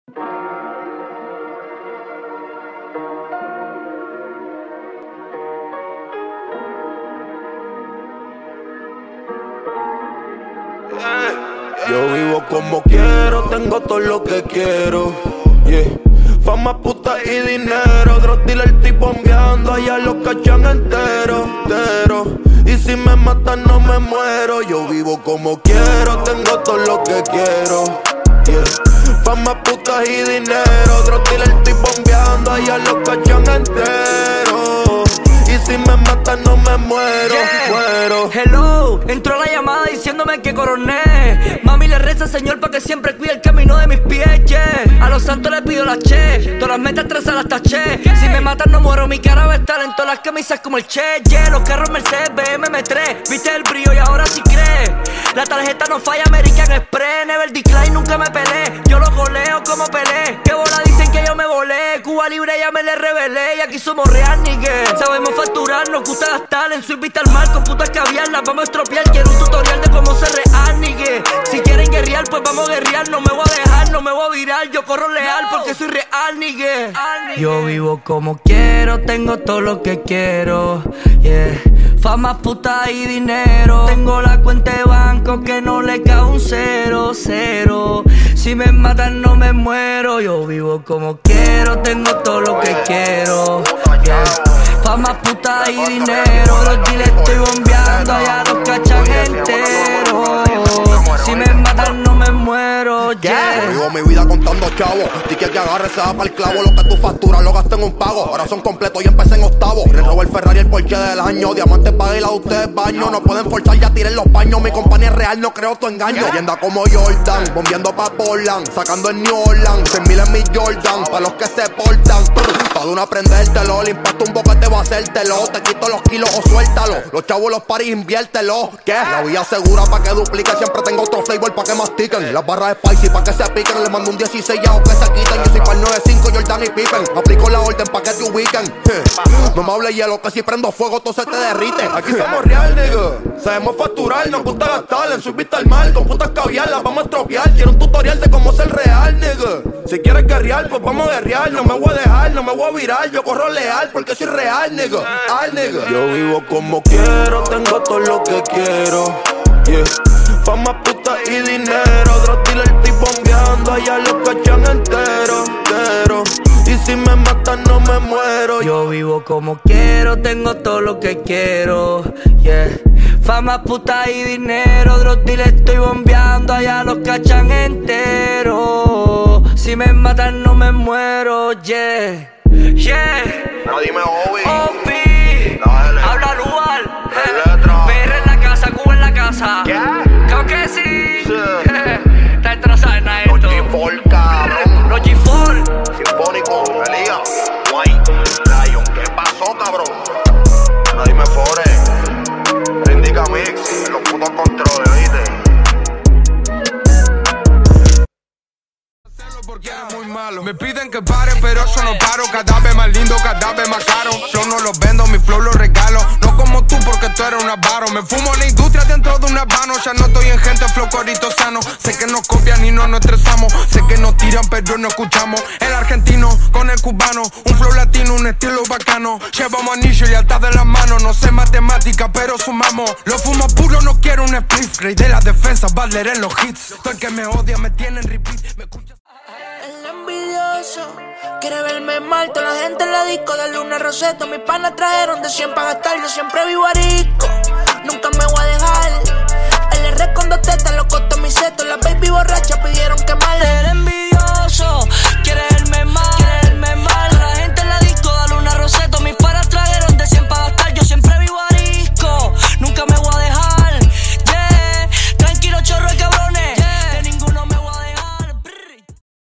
Yo vivo como quiero, tengo todo lo que quiero, yeah. Fama, puta y dinero, drug dealer estoy bombeando, allá los cachan entero. Y si me matan no me muero. Yo vivo como quiero, tengo todo lo que quiero, yeah. Fama, puta y dinero, drug dealer estoy bombeando, allá los cachan entero. Y si me matan no me muero, muero. Hello, entró la llamada diciéndome que coroné. Mami le reza al Señor para que siempre cuide el camino de mis pies, yeah. A los santos le pido la che, todas las metas trazas las taché. Si me matan no muero, mi cara va a estar en todas las camisas como el Che, yeah. Los carros Mercedes, BM, M3, viste el brillo y ahora sí crees. La tarjeta no falla, American Express, never decline, nunca me peleé. Yo los goleo como Pelé, que bola dicen que yo me volé. Cuba libre ya me le rebelé y aquí somos real, nigga. Sabemos facturar, nos gusta gastar en Sweet Vital Mar con putas caviar, las vamos a estropear. Quiero un tutorial de cómo ser real, nigga. Si quieren guerrear, pues vamos a guerrear. No me voy a dejar, no me voy a virar. Yo corro leal porque soy real, nigga. Yo vivo como quiero, tengo todo lo que quiero, yeah. Fama, puta y dinero. Tengo la cuenta de banco que no le cae un 0. Si me matan no me muero. Yo vivo como quiero, tengo todo lo que quiero, yeah. Fama, puta y dinero. Los dealers estoy bombeando, allá los cachan enteros. Si me matan no me muero, yeah. Vivo mi vida contando chavos, ticket que agarre se da pa'l clavo. Lo que tú facturas lo gasté en un pago. Ahora son completos y empecé en octavo. Le robo el Ferrari, el Porsche del año. Diamantes paga y la de ustedes baño. No pueden forzar, ya tiren los paños. Mi compañía es real, no creo tu engaño. Leyenda como Jordan, bombeando pa' Portland, sacando en New Orleans, 100,000 en mi Jordan, pa' los que se portan. Pa' de una aprendértelo, el impacto un boquete va a hacértelo. Te quito los kilos o suéltalo. Los chavos los paris, inviértelo. ¿Qué? La vía segura pa' que duplique. Siempre tengo otro flavor pa' que mastiquen. Las barras spicy pa' que se piquen. Le mando un 16 ya o que se quiten. Yo soy pa'l 9-5, Jordan y Pippen. Aplico la orden pa' que te ubiquen. No me hable hielo, que si prendo fuego todo se te derrite. Aquí somos real, nigga. Sabemos facturar, nos gusta gastar. En Sweet Vital Mar, con putas caviar, las vamos a estropear. Quiero un tutorial de cómo ser real, nigga. Si quieres guerrear, pues vamos a guerrear. No me voy a dejar, no me voy a virar. Yo corro leal porque soy real, nigga. Nigga. Yo vivo como quiero, tengo todo lo que quiero, yeah. Fama, puta y dinero, drug dealer estoy bombeando, allá los cachan entero. Y si me matan no me muero. Yo vivo como quiero, tengo todo lo que quiero, yeah. Fama, puta y dinero, drug dealer estoy bombeando, allá los cachan entero. Si me matan no me muero, yeah. No dime Obi. Habla Lual, PR en la casa, Cuba en la casa. Creo que sí. Esta gente no sabe nada de esto. Los G4, cabrón. Los G4. Sinfónico, Elías, White, Lion. ¿Qué pasó, cabrón? No dime Fore. Indica Mix, los putos controles, ¿viste? Porque eres muy malo. Me piden que pare, pero eso no paro. Cada vez más lindo, cada vez más caro. Flow no los vendo, mi flow los regalo. No como tú porque tú eres un avaro. Me fumo la industria dentro de un habano. Ya no estoy en gente, flow corito sano. Sé que nos copian y no nos estresamos. Sé que nos tiran, pero no escuchamos. El argentino con el cubano. Un flow latino, un estilo bacano. Llevamos anillo y alta de las manos. No sé matemática, pero sumamos. Lo fumo puro, no quiero un spliff. Rey de la defensa, Butler en los hits. Todo el que me odia me tiene en repeat. Me escucha. El envidioso quiere verme mal. Toda la gente en la disco de Luna Roseto. Mis panas trajeron de 100 para gastar. Yo siempre vivo haría.